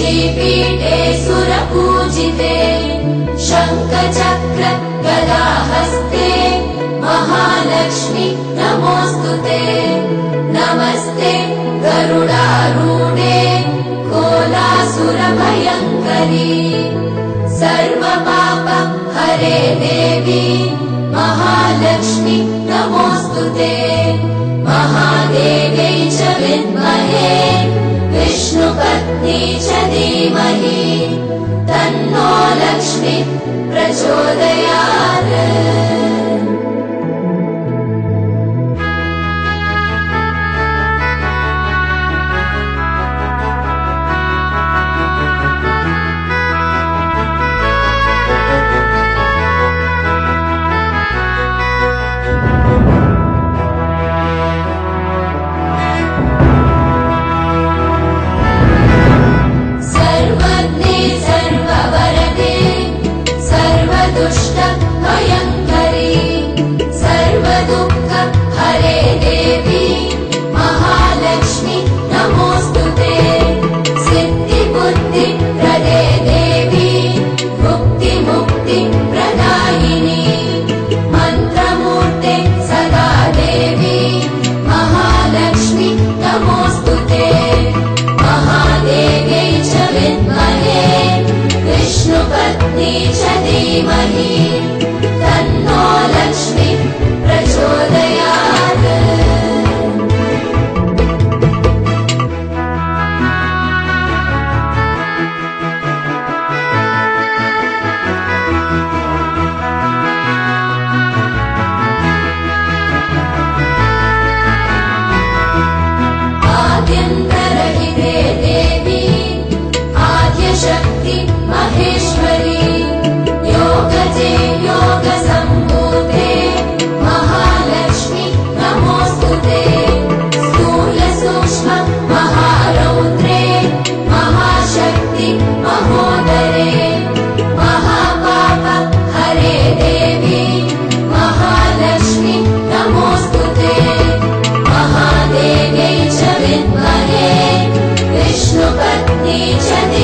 श्रीपीठे सुरपूजिते शङ्खचक्र गदाहस्ते महालक्ष्मी नमोऽस्तुते नमस्ते गरुडारूढे कोलासुरभयङ्करी सर्वपाप हरे देवी महालक्ष्मी नमोऽस्तुते महादेव्यै च विद्महे विष्णुपत्नी च धीमहि तन्नो लक्ष्मी प्रचोदयात्। दुष्ट भयङ्करी सर्वदुःख हरे देवी महालक्ष्मी नमोऽस्तुते सिद्धिबुद्धि प्रदे देवी मुक्ति प्रदायिनी मन्त्रमूर्ते सदा देवी महालक्ष्मी नमोऽस्तुते महादेव्यै च विद्महे विष्णुपत्नी च धीमहि तन्नो लक्ष्मी प्रचोदयात्। आद्यन्तरहिते देवी आद्यशक्ति महेश्वरी योगजे योगसम्भूते महालक्ष्मी नमोऽस्तुते स्थूलसूक्ष्म महारौद्रे महाशक्ति महोदरे महापाप हरे देवी महालक्ष्मी नमोऽस्तुते महादेव्यै च विद्महे विष्णुपत्नी च